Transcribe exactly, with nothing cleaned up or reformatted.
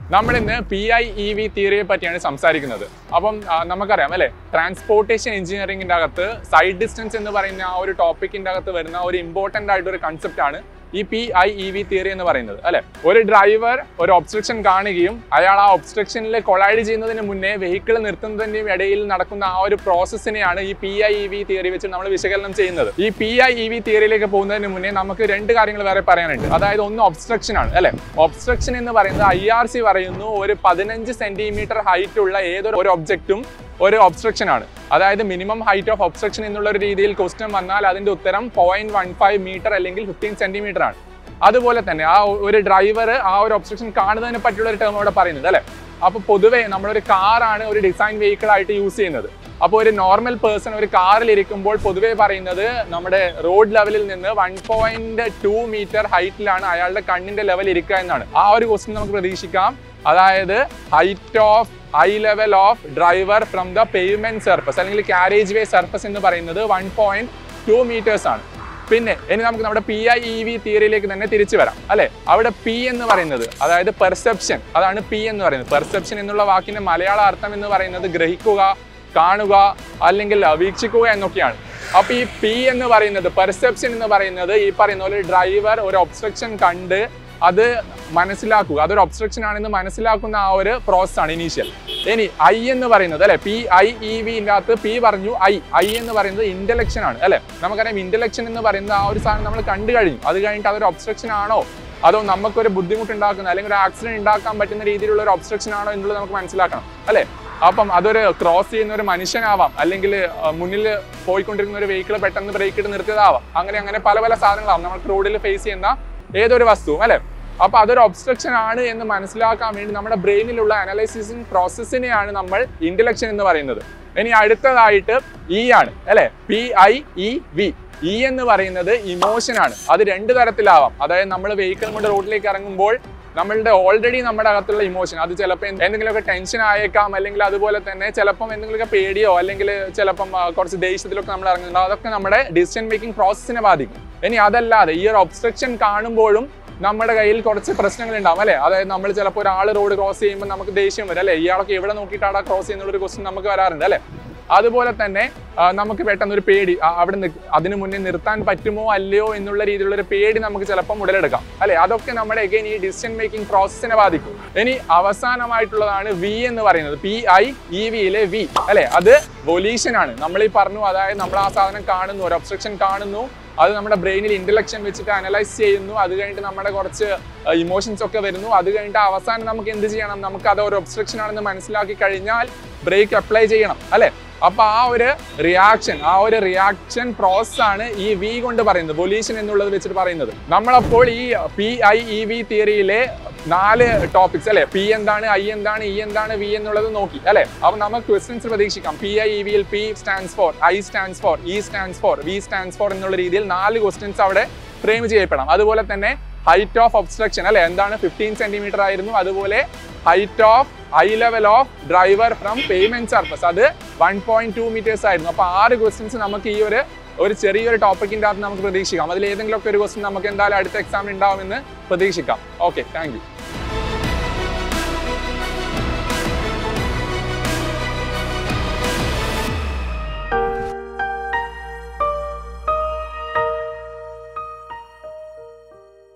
നമ്മൾ ഇന്ന് P I E V തിയറിയെ പറ്റിയാണ് സംസാരിക്കുന്നത്. അപ്പം നമുക്കറിയാം അല്ലേ, ട്രാൻസ്പോർട്ടേഷൻ എഞ്ചിനീയറിംഗിൻ്റെ അകത്ത് സൈഡ് ഡിസ്റ്റൻസ് എന്ന് പറയുന്ന ആ ഒരു ടോപ്പിക്കിൻ്റെ അകത്ത് വരുന്ന ഒരു ഇമ്പോർട്ടൻ്റ് ആയിട്ടൊരു കൺസെപ്റ്റാണ് ഈ P I E V theory എന്ന് പറയുന്നത് അല്ലെ. ഒരു ഡ്രൈവർ ഒരു ഒബ്സ്ട്രക്ഷൻ കാണുകയും അയാൾ ആ ഒബ്സ്ട്രക്ഷനിൽ കൊളൈഡ് ചെയ്യുന്നതിന് മുന്നേ വെഹിക്കിൾ നിർത്തുന്നതിൻ്റെയും ഇടയിൽ നടക്കുന്ന ആ ഒരു പ്രോസസ്സിനെയാണ് ഈ P I E V theory വെച്ച് നമ്മൾ വിശകലനം ചെയ്യുന്നത്. ഈ പി ഐ ഇ വി തിയറിയിലേക്ക് പോകുന്നതിന് മുന്നേ നമുക്ക് രണ്ട് കാര്യങ്ങൾ വേറെ പറയാനുണ്ട്. അതായത് ഒന്ന് ഒബ്സ്ട്രക്ഷൻ ആണ് അല്ലെ. ഒബ്സ്ട്രക്ഷൻ എന്ന് പറയുന്നത് ഐ ആർ സി പറയുന്നു ഒരു പതിനഞ്ച് സെന്റിമീറ്റർ ഹൈറ്റ് ഉള്ള ഏതൊരു ഒരു ഒബ്ജക്റ്റും ഒരു ഒബ്സ്ട്രക്ഷൻ ആണ്. അതായത് മിനിമം ഹൈറ്റ് ഓഫ് ഒബ്സ്ട്രക്ഷൻ എന്നുള്ള ഒരു രീതിയിൽ ക്വസ്റ്റ്യൻ വന്നാൽ അതിന്റെ ഉത്തരം പോയിന്റ് വൺ ഫൈവ് മീറ്റർ അല്ലെങ്കിൽ ഫിഫ്റ്റീൻ സെന്റിമീറ്റർ ആണ്. അതുപോലെ തന്നെ ആ ഒരു ഡ്രൈവർ ആ ഒരു ഒബ്സ്ട്രക്ഷൻ കാണുന്നതിനെ പറ്റിയുള്ള ഒരു ടേം ഇവിടെ പറയുന്നത് അല്ലെ. അപ്പൊ പൊതുവെ നമ്മളൊരു കാറാണ് ഒരു ഡിസൈൻ വെഹിക്കിൾ ആയിട്ട് യൂസ് ചെയ്യുന്നത്. അപ്പോൾ ഒരു നോർമൽ പേഴ്സൺ ഒരു കാറിൽ ഇരിക്കുമ്പോൾ പൊതുവെ പറയുന്നത് നമ്മുടെ റോഡ് ലെവലിൽ നിന്ന് വൺ പോയിന്റ് ടു മീറ്റർ ഹൈറ്റിലാണ് അയാളുടെ കണ്ണിന്റെ ലെവൽ ഇരിക്കുക എന്നാണ്. ആ ഒരു ക്വസ്റ്റ്യൻ നമുക്ക് പ്രതീക്ഷിക്കാം. അതായത് height of eye level of driver from the pavement surface അല്ലെങ്കിൽ കാരേജ് വേ സർഫസ് എന്ന് പറയുന്നത് വൺ പോയിന്റ് ടു മീറ്റേഴ്സ് ആണ്. പിന്നെ ഇനി നമുക്ക് നമ്മുടെ പി ഐ ഇ വി തിയറിയിലേക്ക് തന്നെ തിരിച്ചു വരാം അല്ലെ. അവിടെ പി എന്ന് പറയുന്നത് അതായത് പെർസെപ്ഷൻ, അതാണ് പി എന്ന് പറയുന്നത്. പെർസെപ്ഷൻ എന്നുള്ള വാക്കിന്റെ മലയാള അർത്ഥം എന്ന് പറയുന്നത് ഗ്രഹിക്കുക, കാണുക അല്ലെങ്കിൽ വീക്ഷിക്കുക എന്നൊക്കെയാണ്. അപ്പൊ ഈ പി എന്ന് പറയുന്നത് പെർസെപ്ഷൻ എന്ന് പറയുന്നത് ഈ പറയുന്ന പോലെ ഡ്രൈവർ ഒരു ഒബ്സ്ട്രക്ഷൻ കണ്ട് അത് മനസ്സിലാക്കുക, അതൊരു ഒബ്സ്ട്രക്ഷൻ ആണെന്ന് മനസ്സിലാക്കുന്ന ആ ഒരു പ്രോസസ് ആണ് ഇനീഷ്യൽ. ഇനി ഐ എന്ന് പറയുന്നത് അല്ലെ, പി ഐ ഇ വിന്റെ അകത്ത് പി പറഞ്ഞു ഐ ഐ എന്ന് പറയുന്നത് ഇന്റലക്ഷൻ ആണ് അല്ലെ. നമുക്കറിയാം ഇന്റലക്ഷൻ എന്ന് പറയുന്ന ആ ഒരു സാധനം നമ്മൾ കണ്ടു കഴിഞ്ഞു. അത് കഴിഞ്ഞിട്ട് അതൊരു ഒബ്സ്ട്രക്ഷൻ ആണോ അതോ നമുക്കൊരു ബുദ്ധിമുട്ടുണ്ടാക്കുന്ന അല്ലെങ്കിൽ ഒരു ആക്സിഡന്റ് ഉണ്ടാക്കാൻ പറ്റുന്ന രീതിയിലുള്ള ഒരു ഒബ്സ്ട്രക്ഷൻ ആണോ എന്നുള്ളത് നമുക്ക് മനസ്സിലാക്കണം അല്ലെ. അപ്പം അതൊരു ക്രോസ് ചെയ്യുന്ന ഒരു മനുഷ്യനാവാം, അല്ലെങ്കിൽ മുന്നിൽ പോയിക്കൊണ്ടിരിക്കുന്ന ഒരു വെഹിക്കിൾ പെട്ടെന്ന് ബ്രേക്ക് ഇട്ട് നിർത്തിയതാവാം. അങ്ങനെ അങ്ങനെ പല പല സാധനങ്ങളാവും നമുക്ക് റോഡിൽ ഫേസ് ചെയ്യുന്ന ഏതൊരു വസ്തുവും അല്ലെ. അപ്പൊ അതൊരു ഒബ്സ്ട്രക്ഷൻ ആണ് എന്ന് മനസ്സിലാക്കാൻ വേണ്ടി നമ്മുടെ ബ്രെയിനിലുള്ള അനലൈസിസിങ് പ്രോസസ്സിനെയാണ് നമ്മൾ ഇന്റലക്ഷൻ എന്ന് പറയുന്നത്. ഇനി അടുത്തതായിട്ട് ഇ ആണ് അല്ലെ, P I E V. E എന്ന് പറയുന്നത് ഇമോഷൻ ആണ്. അത് രണ്ട് തരത്തിലാവാം. അതായത് നമ്മൾ വെഹിക്കിൾ കൊണ്ട് റോഡിലേക്ക് ഇറങ്ങുമ്പോൾ നമ്മളുടെ ഓൾറെഡി നമ്മുടെ അകത്തുള്ള ഇമോഷൻ അത് ചിലപ്പോൾ എന്തെങ്കിലുമൊക്കെ ടെൻഷൻ ആയേക്കാം, അല്ലെങ്കിൽ അതുപോലെ തന്നെ ചിലപ്പം എന്തെങ്കിലുമൊക്കെ പേടിയോ അല്ലെങ്കിൽ ചിലപ്പം കുറച്ച് ദേഷ്യത്തിലൊക്കെ നമ്മൾ ഇറങ്ങുന്നുണ്ടോ, അതൊക്കെ നമ്മുടെ ഡിസിഷൻ മേക്കിംഗ് പ്രോസസ്സിനെ ബാധിക്കും. ഇനി അതല്ലാതെ ഈ ഒരു ഒബ്സ്ട്രക്ഷൻ കാണുമ്പോഴും നമ്മുടെ കയ്യിൽ കുറച്ച് പ്രശ്നങ്ങൾ ഉണ്ടാവും അല്ലെ. അതായത് നമ്മൾ ചിലപ്പോൾ ഒരാൾ റോഡ് ക്രോസ് ചെയ്യുമ്പോൾ നമുക്ക് ദേഷ്യം വരും അല്ലെ, ഇയാളൊക്കെ എവിടെ നോക്കിയിട്ടാണ് ക്രോസ് ചെയ്യുന്നുള്ളൊരു ക്വസ്റ്റ്യൻ നമുക്ക് വരാറുണ്ട് അല്ലെ. അതുപോലെ തന്നെ നമുക്ക് പെട്ടെന്നൊരു പേടി, അവിടെ അതിനു മുന്നേ നിർത്താൻ പറ്റുമോ അല്ലയോ എന്നുള്ള രീതിയിലുള്ള ഒരു പേടി നമുക്ക് ചിലപ്പം ഉടലെടുക്കാം അല്ലെ. അതൊക്കെ നമ്മുടെ എഗൈൻ ഈ ഡിസിഷൻ മേക്കിംഗ് പ്രോസസ്സിനെ ബാധിക്കും. ഇനി അവസാനമായിട്ടുള്ളതാണ് വി എന്ന് പറയുന്നത്, പി ഐ ഇ വിയിലെ വി അല്ലെ. അത് വൊലീഷൻ ആണ്. നമ്മൾ ഈ പറഞ്ഞു, അതായത് നമ്മൾ ആ സാധനം കാണുന്നു, ഒരു ഒബ്സ്ട്രക്ഷൻ കാണുന്നു, അത് നമ്മുടെ ബ്രെയിനിൽ ഇന്റലക്ഷൻ വെച്ചിട്ട് അനലൈസ് ചെയ്യുന്നു, അത് കഴിഞ്ഞിട്ട് നമ്മുടെ കുറച്ച് ഇമോഷൻസ് ഒക്കെ വരുന്നു, അത് കഴിഞ്ഞിട്ട് അവസാനം നമുക്ക് എന്ത് ചെയ്യണം, നമുക്ക് അത് ഒരു ഒബ്സ്ട്രക്ഷൻ ആണെന്ന് മനസ്സിലാക്കി കഴിഞ്ഞാൽ ബ്രേക്ക് അപ്ലൈ ചെയ്യണം അല്ലെ. അപ്പൊ ആ ഒരു റിയാക്ഷൻ ആ ഒരു റിയാക്ഷൻ പ്രോസസ് ആണ് ഈ വി കൊണ്ട് പറയുന്നത്, വൊലീഷൻ എന്നുള്ളത് വെച്ചിട്ട് പറയുന്നത്. നമ്മളപ്പോൾ ഈ പി ഐ ഇ വി തിയറിയിലെ നാല് ടോപ്പിക്സ് അല്ലെ, പി എന്താണ്, ഐ എന്താണ്, ഇ എന്താണ്, വി എന്നുള്ളത് നോക്കി അല്ലെ. അപ്പൊ നമുക്ക് ക്വസ്റ്റ്യൻസ് പ്രതീക്ഷിക്കാം. പി ഐ ഇ വിയിൽ P stands for, I stands for, E stands for, V stands for എന്നുള്ള രീതിയിൽ നാല് ക്വസ്റ്റ്യൻസ് അവിടെ ഫ്രെയിം ചെയ്യപ്പെടാം. അതുപോലെ തന്നെ ഹൈറ്റ് ഓഫ് ഒബ്സ്ട്രക്ഷൻ അല്ലെ, എന്താണ് ഫിഫ്റ്റീൻ സെന്റിമീറ്റർ ആയിരുന്നു. അതുപോലെ height of eye level of driver from pavement surface, അത് വൺ പോയിന്റ് ടു മീറ്റേഴ്സ് ആയിരുന്നു. അപ്പൊ ആറ് ക്വസ്റ്റ്യൻസ് നമുക്ക് ഈ ഒരു ഒരു ചെറിയൊരു ടോപ്പിക്കിന്റെ അകത്ത് നമുക്ക് പ്രതീക്ഷിക്കാം. അതിൽ ഏതെങ്കിലും ഒക്കെ ഒരു ക്വസ്റ്റ്യൻ നമുക്ക് എന്തായാലും അടുത്ത എക്സാമിൽ ഉണ്ടാവുമെന്ന് പ്രതീക്ഷിക്കാം. Okay, thank U.